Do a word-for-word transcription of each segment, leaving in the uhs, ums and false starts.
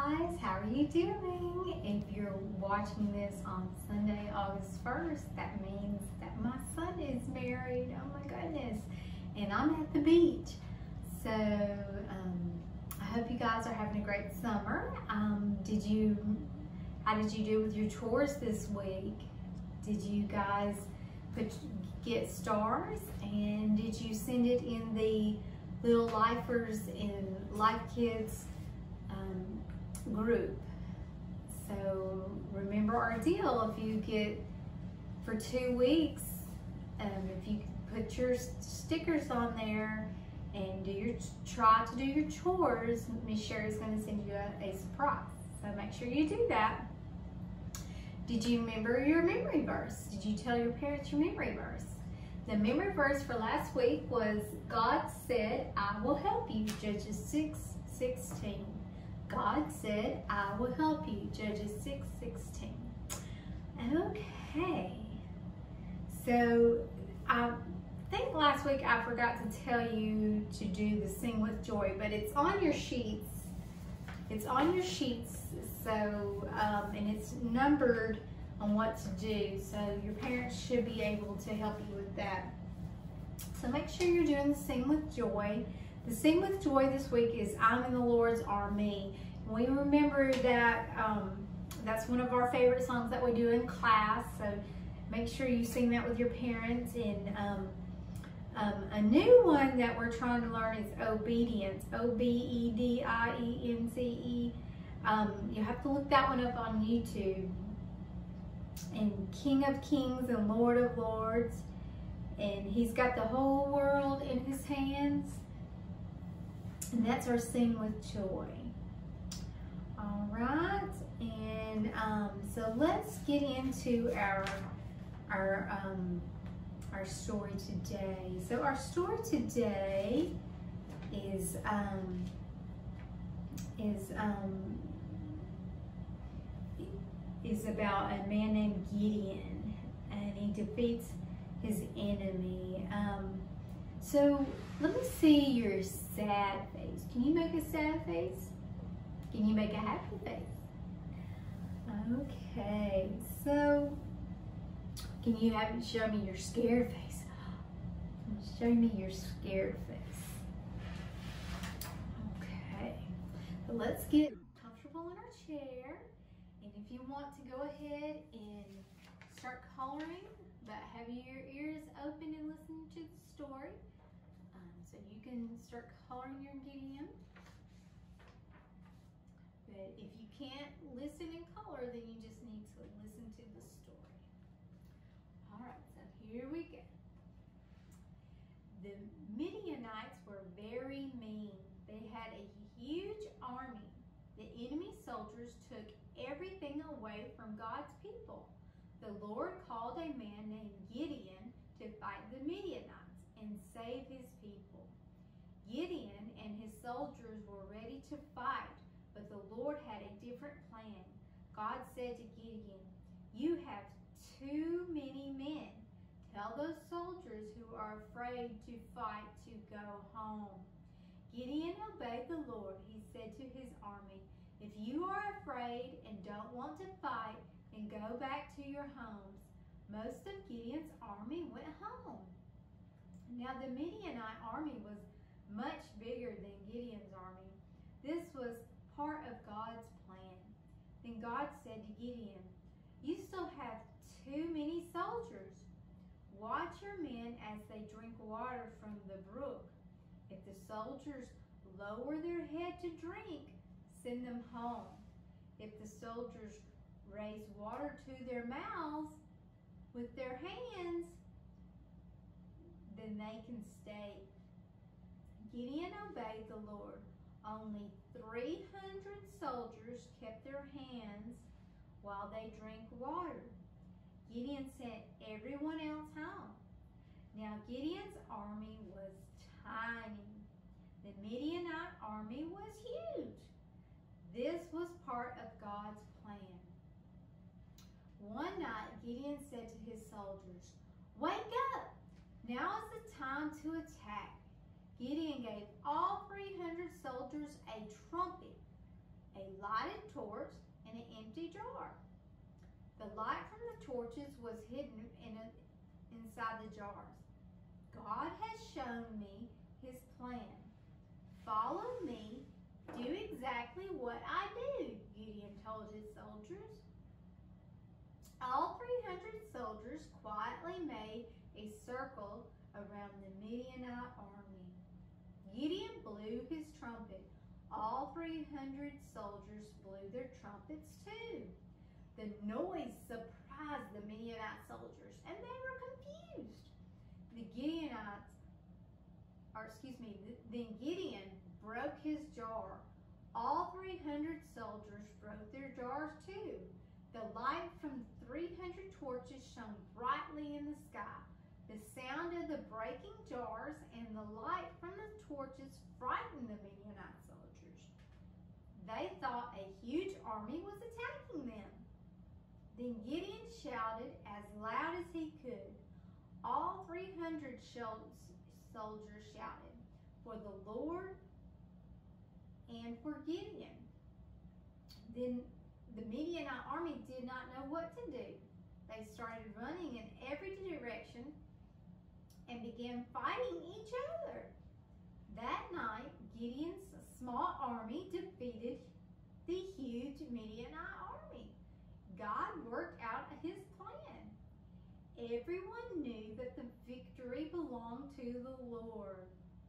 guys, how are you doing? If you're watching this on Sunday, August first, that means that my son is married. Oh my goodness. And I'm at the beach. So um, I hope you guys are having a great summer. Um, did you, how did you do with your chores this week? Did you guys put, get stars? And did you send it in the Little Lifers and Life Kids um, group? So remember our deal. If you get for two weeks, um, if you put your stickers on there and do your try to do your chores, Miss Sherry's going to send you a, a surprise. So make sure you do that. Did you remember your memory verse? Did you tell your parents your memory verse? The memory verse for last week was, God said, I will help you, Judges six sixteen. God said, I will help you, Judges six sixteen. Okay, so I think last week I forgot to tell you to do the Sing with Joy, but it's on your sheets. It's on your sheets, so, um, and it's numbered on what to do, so your parents should be able to help you with that. So make sure you're doing the Sing with Joy. The Sing with Joy this week is I'm in the Lord's Army. We remember that um, that's one of our favorite songs that we do in class, so make sure you sing that with your parents. And um, um, a new one that we're trying to learn is Obedience, O B E D I E N C E. Um, you have to look that one up on YouTube. And King of Kings and Lord of Lords, and he's got the whole world in his hands, and that's our Sing with Joy. All right, and um, so let's get into our our um, our story today. So our story today is um, is um, is about a man named Gideon, and he defeats his enemy. Um, so let me see your sad face. Can you make a sad face? Can you make a happy face? Okay, so can you have show me your scared face? Show me your scared face. Okay, so let's get comfortable in our chair. And if you want to go ahead and start coloring, but have your ears open and listen to the story, um, so you can start coloring your Gideon. But if you can't listen and color, then you just need to listen to the story. All right, so here we go. The Midianites were very mean. They had a huge army. The enemy soldiers took everything away from God's people. The Lord called a man named Gideon to fight the Midianites and save his people. Gideon and his soldiers were ready to fight, but the Lord had a different plan. God said to Gideon, "You have too many men. Tell those soldiers who are afraid to fight to go home." Gideon obeyed the Lord. He said to his army, "If you are afraid and don't want to fight, then go back to your homes." Most of Gideon's army went home. Now the Midianite army was much bigger than Gideon's army. This was part of God's plan. Then God said to Gideon, "You still have too many soldiers. Watch your men as they drink water from the brook. If the soldiers lower their head to drink, send them home. If the soldiers raise water to their mouths with their hands, then they can stay." Gideon obeyed the Lord. Only three hundred soldiers kept their hands while they drank water. Gideon sent everyone else home. Now Gideon's army was tiny. The Midianite army was huge. This was part of God's plan. One night, Gideon said to his soldiers, "Wake up! Now is the time to attack." Gideon gave all three hundred soldiers a trumpet. A a lighted torch, and an empty jar. The light from the torches was hidden in a, inside the jars. God has shown me his plan. Follow me, do exactly what I do, Gideon told his soldiers. All three hundred soldiers quietly made a circle around the Midianite army. Gideon blew his trumpet. All three hundred soldiers blew their trumpets too. The noise surprised the Midianite soldiers, and they were confused. The Gideonites, or excuse me, then Gideon broke his jar. All three hundred soldiers broke their jars too. The light from three hundred torches shone brightly in the sky. The sound of the breaking jars and the light from the torches frightened the Midianite soldiers. They thought a huge army was attacking them. Then Gideon shouted as loud as he could. All three hundred soldiers shouted, "For the Lord and for Gideon." Then the Midianite army did not know what to do. They started running in every direction and began fighting each other. That night, Gideon's small army defeated the huge Midianite army. God worked out his plan. Everyone knew that the victory belonged to the Lord.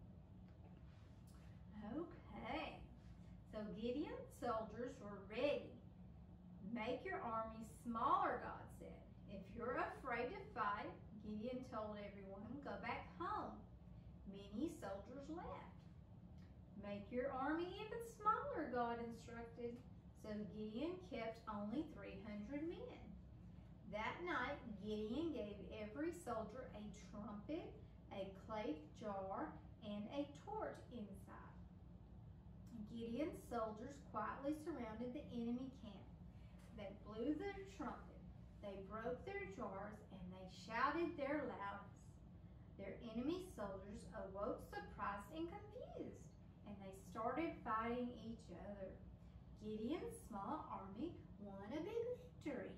Okay, so Gideon's soldiers were ready. Make your army smaller, God said. If you're afraid to fight, Gideon told everyone, go back home. Many soldiers left. Make your army even smaller, God instructed. So Gideon kept only three hundred men. That night, Gideon gave every soldier a trumpet, a clay jar, and a torch inside. Gideon's soldiers quietly surrounded the enemy camp. They blew their trumpet, they broke their jars, and they shouted their loudest. Their enemy soldiers awoke surprised and confused, and they started fighting each other. Gideon's small army won a big victory.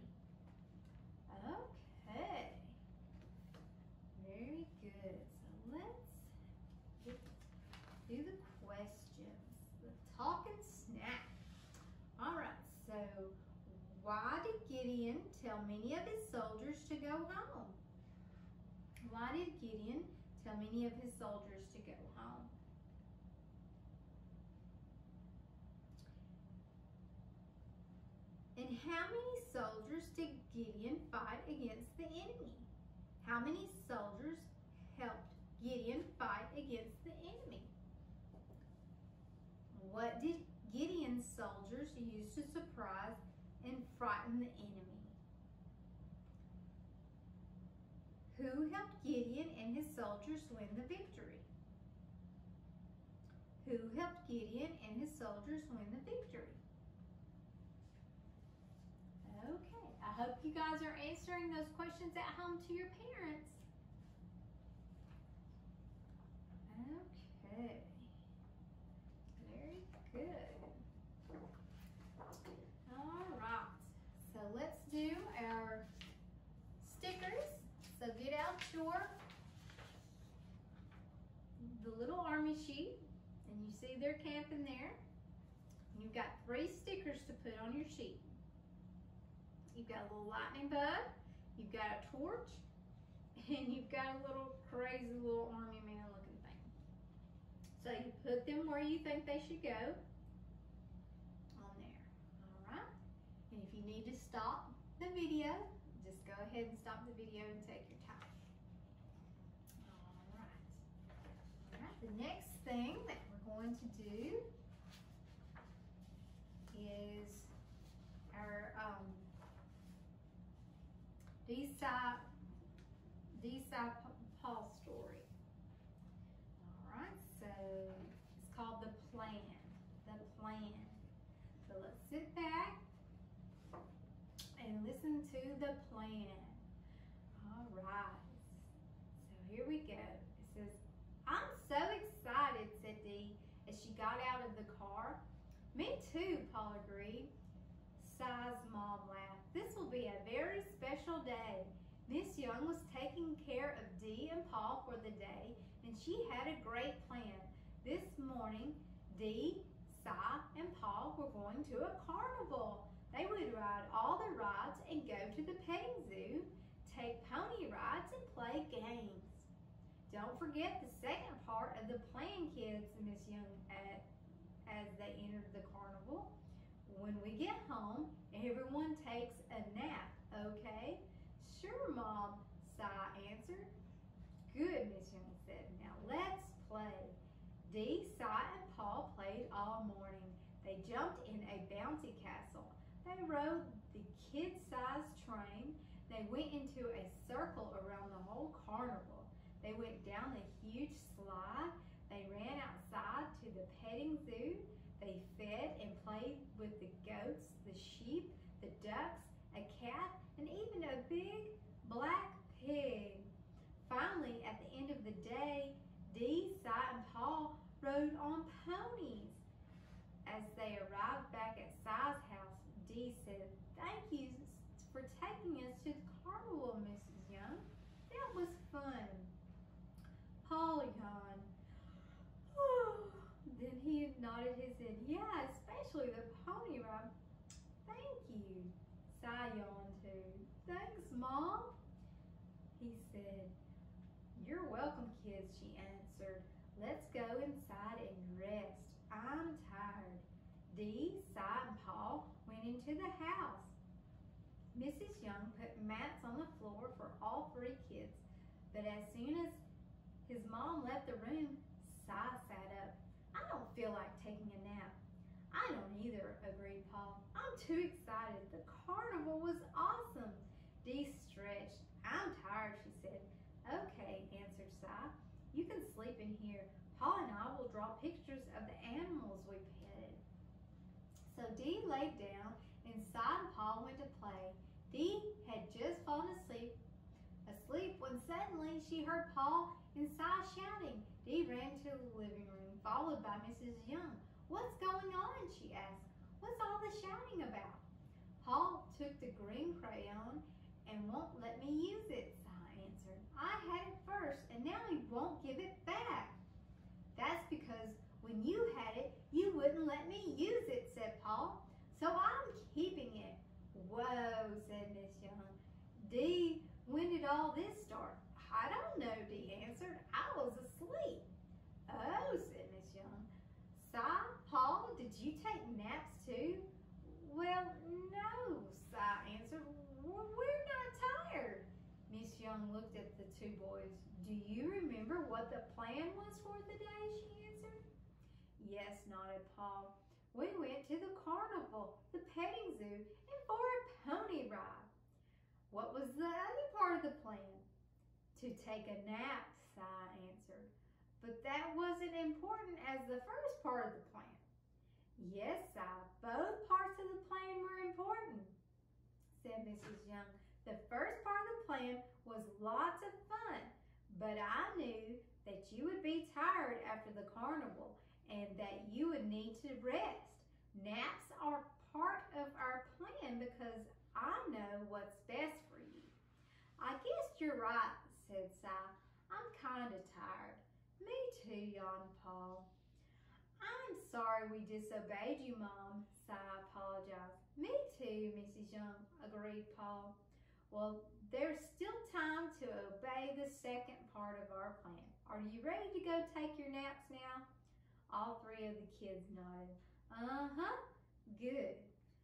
Okay, very good. So let's get, do the questions. The talk and snack. All right, so why did Gideon tell many of his soldiers to go home? Why did Gideon tell many of his soldiers to go home? And how many soldiers did Gideon fight against the enemy? How many soldiers helped Gideon fight against the enemy? What did Gideon's soldiers use to surprise and frighten the enemy? Who helped Gideon and his soldiers win the victory? Who helped Gideon and his soldiers win the victory? Okay, I hope you guys are answering those questions at home to your parents. Okay, very good. All right, so let's do our stickers. So get out your, the little army sheet, and you see their camp in there. You've got three stickers to put on your sheet. You've got a little lightning bug, you've got a torch, and you've got a little crazy little army man looking thing. So you put them where you think they should go on there, all right? And if you need to stop the video, just go ahead and stop the video and take your time. All right. All right, the next thing that we're going to do is our um, Deeside, Deeside Paul story. All right, so it's called The Plan, The Plan. So let's sit back and listen to the plan. All right, so here we go. It says, I'm so excited, said Dee as she got out of the car. Me too, Paul agreed. Si's mom laughed. This will be a very special day. Miss Young was taking care of Dee and Paul for the day, and she had a great plan. This morning, Dee, Si, and Paul were going to a carnival. They would ride all the rides and go to the petting zoo, take pony rides, and play games. Don't forget the second part of the plan, kids, Miss Young added as they entered the carnival. When we get home, everyone takes a nap, okay? Sure, Mom, Si answered. Good, Miss Young said. Now let's play. Dee, Si, and Paul played all morning. They jumped in a bouncy castle. They rode the kid-sized train. They went into a circle around the whole carnival. They went down the huge slide. They ran outside to the petting zoo. They fed and played with the goats, the sheep, the ducks, a cat, and even a big black pig. Finally, at the end of the day, Dee, Si, and Paul rode on ponies. As they arrived back at Si's house, Dee said, "Thank you for taking us to the carnival, Missus Young. That was fun." Paul yawned. Then he nodded his head. "Yeah, especially the pony ride. Thank you." Si yawned too. "Thanks, Mom." He said. "You're welcome, kids," she answered. "Let's go inside and rest. I'm tired." Dee, Si, and Paul went into the house. Missus Young put mats on the floor for all three kids, but as soon as his mom left the room, Si sat up. "I don't feel like taking a nap." "I don't either," agreed Paul. "I'm too excited. The carnival was awesome." Dee stretched. "I'm tired," she said. "Okay," answered Si. "You can sleep in here. Paul and I will draw pictures of the animals we petted." So Dee laid down and Si and Paul went to play. Dee had just fallen asleep, asleep when suddenly she heard Paul and Si shouting. Dee ran to the living room, followed by Missus Young. "What's going on?" she asked. "What's all the shouting about?" "Paul took the green crayon and won't let me use it," Si answered. "I had it first and now he won't give it back." "That's because when you had it, you wouldn't let me use it," said Paul. "So I'm keeping it." "Whoa," said Miss Young. "Dee, when did all this start?" "I don't know," Dee answered. "I was asleep." "Oh," said Miss Young. "Si, Paul, did you take naps too?" "Well, no," Si answered. "We're not tired." Miss Young looked at the two boys. "Do you remember what the plan was for the day?" she answered. "Yes," nodded Paul. "We went to the carnival, the petting zoo, and for a pony ride." "What was the other part of the plan?" "To take a nap," Si answered. "But that wasn't important as the first part of the plan." "Yes, Si, both parts of the plan were important," said Missus Young. "The first part of the plan was lots of fun, but I knew that you would be tired after the carnival and that you would need to rest. Naps are part of our plan because I know what's best for you." "I guess you're right," said Si. "I'm kind of tired." "Me too," yawned Paul. "I'm sorry we disobeyed you, Mom," Si apologized. "Me too," Missus Young agreed Paul. "Well, there's still time to obey the second part of our plan. Are you ready to go take your naps now?" All three of the kids nodded. "Uh-huh, good."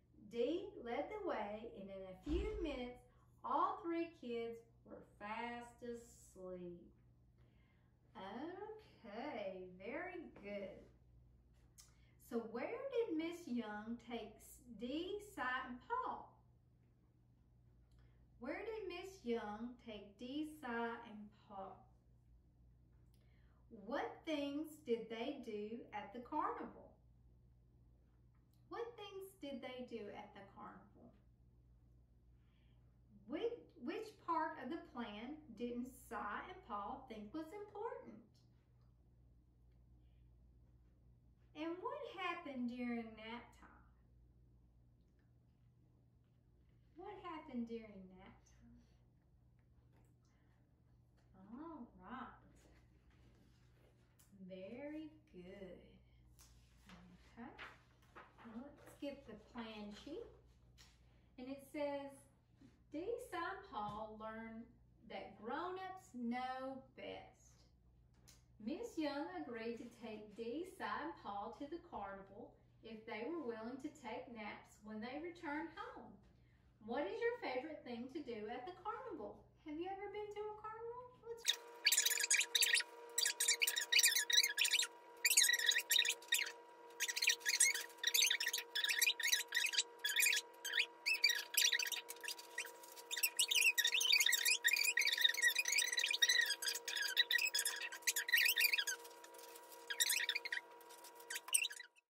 Dee led the way, and in a few minutes, all three kids were fast asleep. Okay, very good. So where did Miss Young take Dee, Si, and Paul? Where did Miss Young take Dee, Si, and Paul? What things did they do at the carnival? What things did they do at the carnival? Which, which part of the plan didn't Si and Paul think was important? And what happened happened during nap time? What happened during nap time? All right. Very good. Okay. Well, let's get the plan sheet. And it says, Dee, Si, and Paul learned that grown-ups know best. Miss Young agreed to take Dee, Si, and Paul to the carnival if they were willing to take naps when they returned home. What is your favorite thing to do at the carnival? Have you ever been to a carnival? Let's